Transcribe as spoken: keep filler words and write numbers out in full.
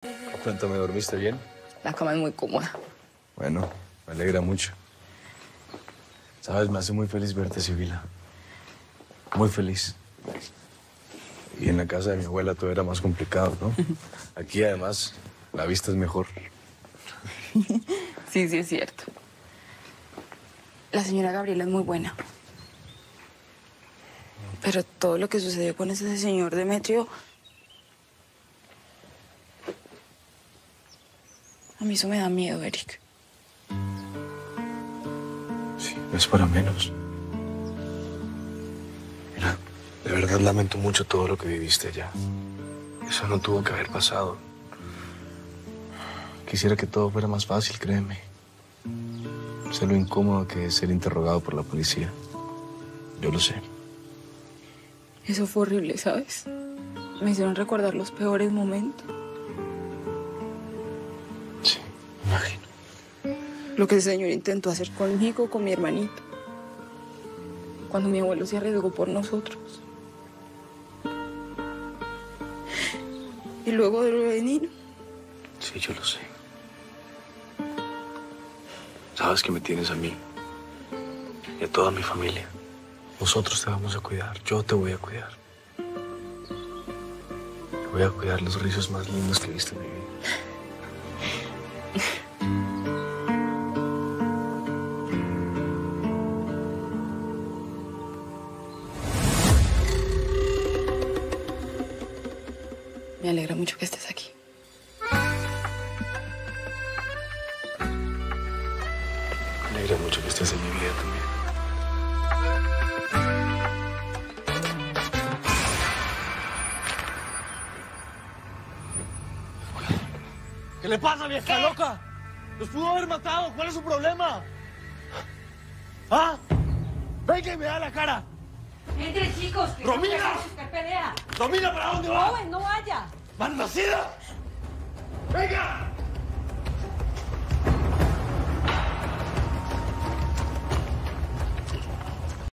Cuéntame, ¿dormiste bien? La cama es muy cómoda. Bueno, me alegra mucho. Sabes, me hace muy feliz verte, Sibila. Muy feliz. Y en la casa de mi abuela todo era más complicado, ¿no? Aquí, además, la vista es mejor. Sí, sí, es cierto. La señora Gabriela es muy buena. Pero todo lo que sucedió con ese señor Demetrio... A mí eso me da miedo, Eric. Sí, no es para menos. Mira, de verdad lamento mucho todo lo que viviste allá. Eso no tuvo que haber pasado. Quisiera que todo fuera más fácil, créeme. Sé lo incómodo que es ser interrogado por la policía. Yo lo sé. Eso fue horrible, ¿sabes? Me hicieron recordar los peores momentos. Sí, me imagino. Lo que el señor intentó hacer conmigo, con mi hermanito. Cuando mi abuelo se arriesgó por nosotros. Y luego de lo de Nino. Sí, yo lo sé. Sabes que me tienes a mí y a toda mi familia. Nosotros te vamos a cuidar. Yo te voy a cuidar. Te voy a cuidar los rizos más lindos que he visto en mi vida. Me alegra mucho que estés aquí. Me alegra mucho que estés en mi vida también. ¿Qué le pasa, vieja loca? ¡Los pudo haber matado! ¿Cuál es su problema? ¿Ah? ¡Venga y me da la cara! Entre, chicos. Que ¡Romina! no buscar pelea. ¡Romina, para dónde va! Joven, no vaya. ¡Malnacida! ¡Venga!